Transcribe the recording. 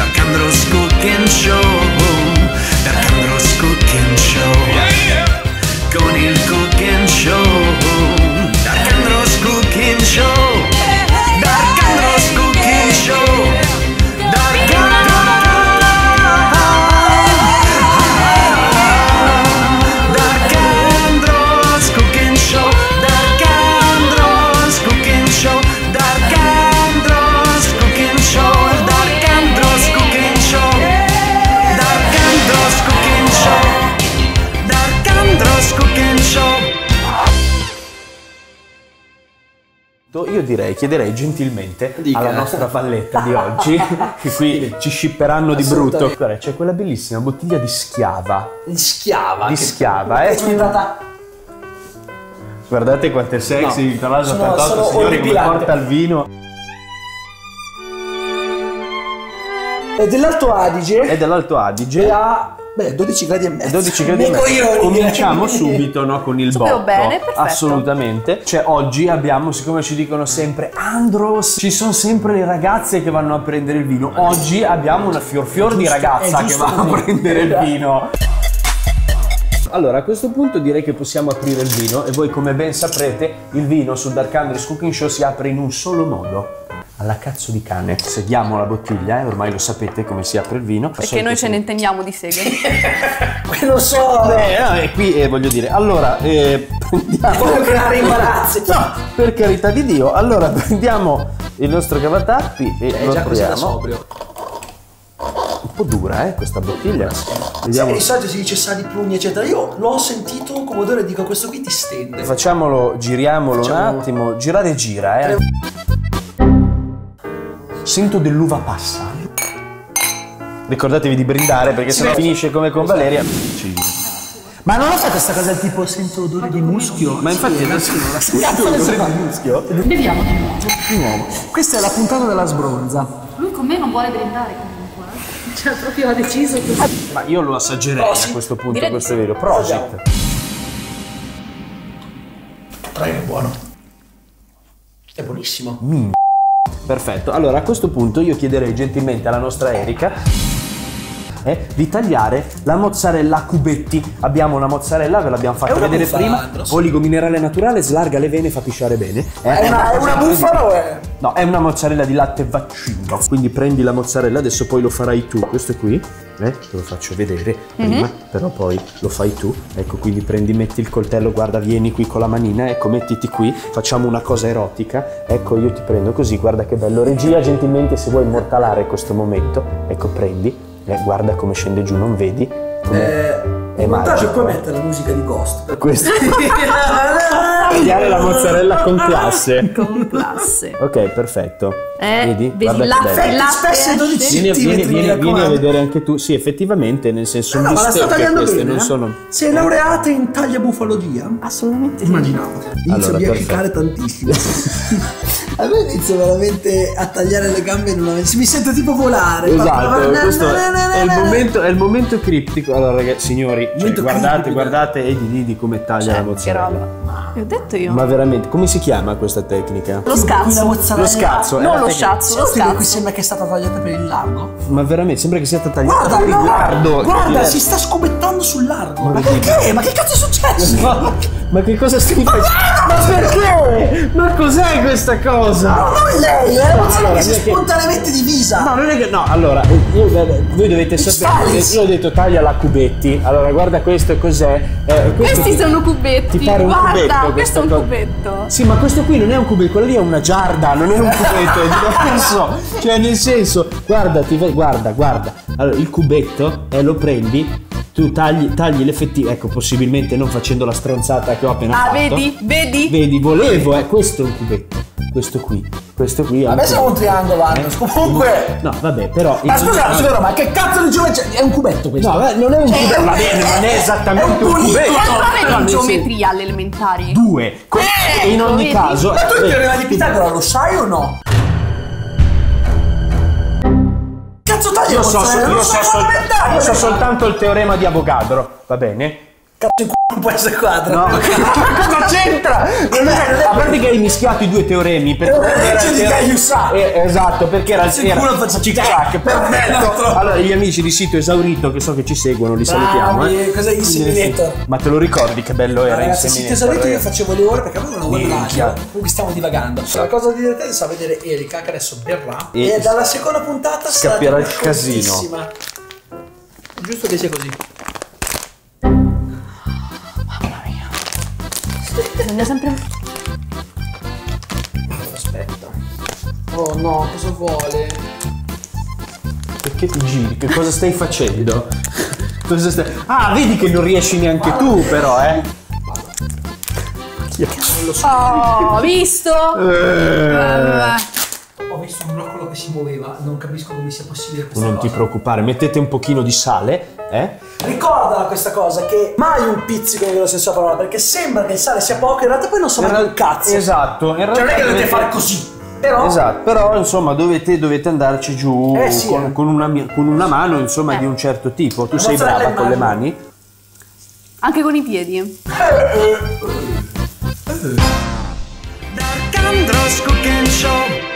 Darkandro's Cooking Show, Darkandro's Cooking Show, con il Cooking Show, Darkandro's Cooking Show, Darkandro's Cooking Show, Darkandro's Cooking Show, Darkandro's Cooking Show, Darkandro's Cooking Show, Darkandro's Cooking Show, Darkandro's Cooking Show, Darkandro's Cooking Show. Io chiederei gentilmente alla nostra valletta di oggi, che qui ci scipperanno di brutto. Guarda, c'è quella bellissima bottiglia di Schiava. Di Schiava? Di Schiava, Guardate quanto è sexy, tra l'altro, tanto signori, come porta il vino. È dell'Alto Adige. È dell'Alto Adige. E ha 12 gradi e mezzo. 12 gradi e mezzo. Cominciamo subito, no, con il botto. Bene, perfetto. Assolutamente. Cioè oggi abbiamo, siccome ci dicono sempre Andros, ci sono sempre le ragazze che vanno a prendere il vino. Oggi abbiamo una fior di ragazza che va a prendere il vino. Allora, a questo punto direi che possiamo aprire il vino e voi, come ben saprete, il vino sul Darkandro's Cooking Show si apre in un solo modo. Alla cazzo di cane. Sediamo la bottiglia, ormai lo sapete come si apre il vino. Perché noi ce ne intendiamo di seghe. Lo so. E qui voglio dire, allora prendiamo... Voglio creare imbarazzi. No, per carità di Dio. Allora prendiamo il nostro cavatappi e lo apriamo. Sobrio. Un po' dura, questa bottiglia. Vediamo. Di solito si dice sa di prugni, eccetera. Io l'ho sentito come odore e dico questo qui ti stende. Facciamolo, giriamolo un attimo. Girare gira, Sento dell'uva passa. Ricordatevi di brindare perché sennò finisce come con Valeria. Ma non ho fatto questa cosa del tipo sento odore di muschio? Ma infatti adesso non la sento odore di muschio. Beviamo di nuovo. Di nuovo. Questa è la puntata della sbronza. Lui con me non vuole brindare comunque. Cioè proprio ha deciso così. Ma io lo assaggerei a questo punto, Direi questo è vero. Prosit. Prego, è buono. È buonissimo. Perfetto, allora a questo punto io chiederei gentilmente alla nostra Erika di tagliare la mozzarella a cubetti. Abbiamo una mozzarella, ve l'abbiamo fatta vedere prima, oligo minerale naturale, slarga le vene, fa pisciare bene. È una bufala o è? No, è una mozzarella di latte vaccino. Quindi prendi la mozzarella, adesso poi lo farai tu. Questo è qui, te lo faccio vedere prima, però poi lo fai tu. Ecco, quindi metti il coltello, guarda, vieni qui con la manina, ecco, mettiti qui, facciamo una cosa erotica. Ecco, io ti prendo così, guarda che bello. Regia, gentilmente, se vuoi immortalare questo momento, ecco, prendi. Guarda come scende giù, non vedi? È magico. Poi mette la musica di Ghost. Questo. Tagliare la mozzarella con classe. Con classe. Ok, perfetto. Vedi? Vedi latte, vieni a vedere anche tu. Sì, effettivamente, nel senso, ma la sta tagliando queste bene, non sono. Sei laureata in tagliabufalogia? Assolutamente. Immaginavo. Inizio a biancare tantissimo. A me inizio veramente a tagliare le gambe in una... Mi sento tipo volare. Esatto, questo è il momento criptico. Allora ragazzi, signori, guardate Edi di come taglia la mozzarella. Che ho detto io. Ma veramente, come si chiama questa tecnica? Lo scazzo. Lo scazzo. Non lo sciazzo, lo scazzo. Qui sembra che è stata tagliata per il largo. Ma veramente, sembra che sia stata tagliata per il lardo. Guarda, si sta scobettando sul largo. Ma perché? Ma che cazzo è successo? Ma che cosa stai facendo? Ma perché? Ma cos'è questa cosa? Non lei, che si è spontaneamente divisa. No, non è che... No, allora, voi dovete sapere che io ho detto tagliala a cubetti. Allora, guarda questo cos'è. Questi sono cubetti. Ti pare un cubetto? Questo è un cubetto. Sì, ma questo qui non è un cubetto, quello lì è una giarda, non è un cubetto, è diverso. Cioè, nel senso, guarda. Allora, il cubetto, lo prendi, tu tagli l'effettivo, ecco, possibilmente non facendo la stronzata che ho appena fatto. Vedi, volevo, questo è un cubetto. Questo qui. A me siamo un triangolo, Andros. Comunque. No, vabbè, però. Ma scusa, ma che cazzo di geometria? È un cubetto questo? No, non è un cubetto. Va bene, non è esattamente un cubetto. Quanto avevi in geometria alle elementari? 2. In ogni caso. Ma tu il teorema di Pitagora lo sai o no? Cazzo taglia? Io so soltanto il teorema di Avogadro, va bene? Cazzo in culo non può essere quadro. No, cosa c'entra? A parte che hai mischiato i due teoremi esatto, perché era Sicuro faccio cic-ciac, perfetto. Allora, gli amici di Sito Esaurito, che so che ci seguono, li salutiamo. Cos'è Inseminator? Ma te lo ricordi che bello era Ragazzi, Sito Esaurito io facevo le ore perché avevo una web radio, quindi stiamo divagando. La cosa divertente è vedere Erika che adesso berrà e dalla seconda puntata scappierà il casino. Giusto che sia così. Bisogna sempre... Aspetta. Oh no, cosa vuole? Perché ti giri? Che cosa stai facendo? Ah, vedi che non riesci neanche tu, però, Non lo so. Oh, visto? Ho visto un broccolo che si muoveva, non capisco come sia possibile questa non cosa. ti preoccupare, mettete un pochino di sale, Ricorda questa cosa, che mai un pizzico nella stessa parola, perché sembra che il sale sia poco, in realtà poi non so mai un cazzo. Esatto, in realtà Cioè non è che dovete fare così. Però esatto, però insomma dovete andarci giù sì, con una mano, insomma, di un certo tipo. Tu sei mozzarella brava in con le mano. mani? Anche con i piedi. Dark Andros Cooking Show.